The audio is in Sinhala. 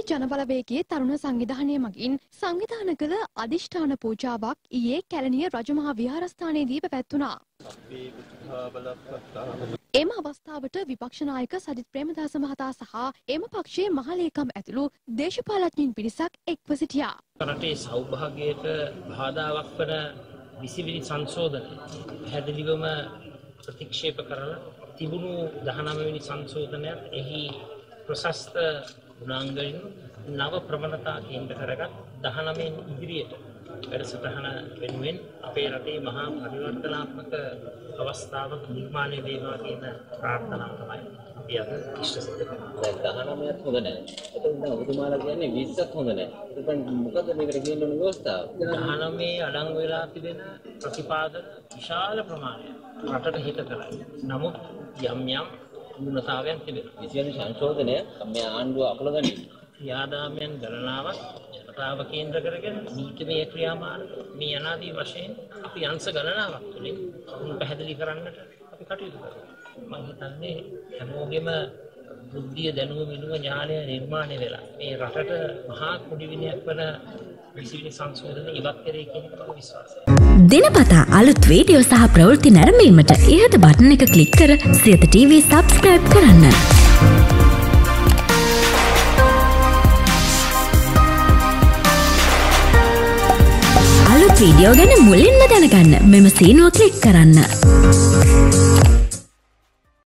ජනබලවේගයේ තරුණ සංවිධානය මගින් සංවිධාන කළ අධිෂ්ඨාන පූජාවක් ඊයේ කැලණිය රජමහා විහාරස්ථානයේදී පැවැත්වුණා. එම අවස්ථාවට විපක්ෂ නායක සජිත් ප්‍රේමදාස මහතා සහ එම පක්ෂයේ මහලේකම් ඇතුළු දේශපාලඥයින් පිරිසක් එක්ව සිටියා. රටේ සෞභාග්‍යයට බාධාවක් වන 20 වෙනි සංශෝධනය පැහැදිලිවම ප්‍රතික්ෂේප කරලා තිබුණු 19 වෙනි සංශෝධනයත් එහි ප්‍රශස්ත ගුණාංගයන් නව ප්‍රවණතා කේන්ද්‍ර කරගත් 19 ඉදිරියට වැඩසටහන වෙනුවෙන් අපේ රටේ මහා පරිවර්තනාත්මක අවස්ථාවක් නිර්මාණය වේවා කියන ප්‍රාර්ථනාව තමයි අපි අද ඉෂ්ට සිද්ධ කරන්නේ. දැන් 19ක් හොඳ නැහැ. එතකොට දැන් ඔබතුමාලා කියන්නේ 20ක් හොඳ නැහැ. එතකොට මොකද මේකට කියන ඕන ව්‍යවස්ථාව? 19 අඩංගු වෙලා තිබෙන ප්‍රතිපාදන විශාල ප්‍රමාණයක් රටට හිත කරයි. නමුත් යම් න්‍යුනතාවයන් තිබෙනවා. 20 වෙනි සංශෝධනය මේ ආණ්ඩුව අකුලගන්නේ ක්‍රියාදාමයන් ගණනාවක් ජනතාව කේන්ද්‍ර කරගෙන නීතිමය ක්‍රියාමාර්ග මේ අනාදී වශයෙන් අපි අංශ ගණනාවක් තුළින් කරුණු පැහැදිලි කරන්නට අපි කටයුතු කරනවා. මම හිතන්නේ හැමෝගෙම බුද්ධිය දැනුම මිනුම ඥානය නිර්මාණය වෙලා මේ රටට මහා කුඩි විනයක් වන 20 වෙනි සංශෝධනය ඉවත් කරේ කියන එක මම විශ්වාසයි. දිනපතා අලුත් වීඩියෝ සහ ප්‍රවෘත්ති නැරඹීමට ඉහත බටන් එක ක්ලික් කර සියත TV subscribe කරන්න. අලුත් වීඩියෝ ගැන මුලින්ම දැනගන්න මෙම සීනුව ක්ලික් කරන්න.